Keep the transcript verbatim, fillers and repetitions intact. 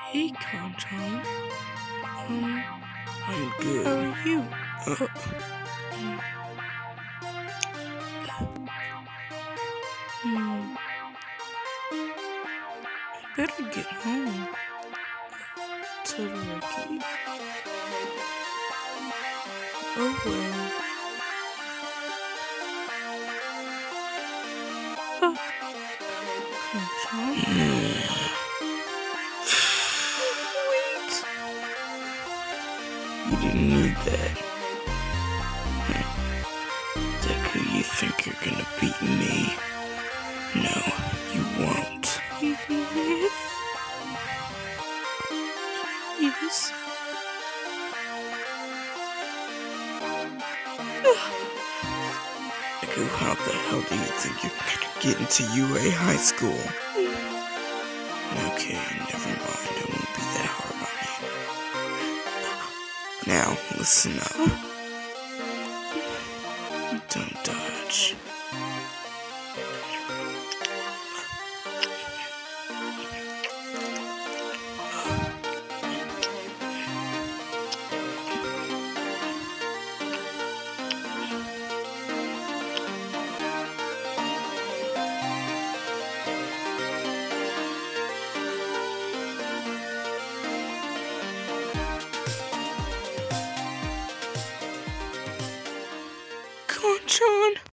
Hey, Kanchan. Um, I'm good. how are you? Uh, Hmm. I better get home. Todoroki. Oh well. Ah, Kanchan. Wait. You didn't need that. Deku, you think you're gonna beat me? No, you won't. Yes. Yes. Deku, how the hell do you think you're gonna get into U A High School? Okay, never mind. It won't be that hard on you. Now, listen up. Don't dodge. Kanchan.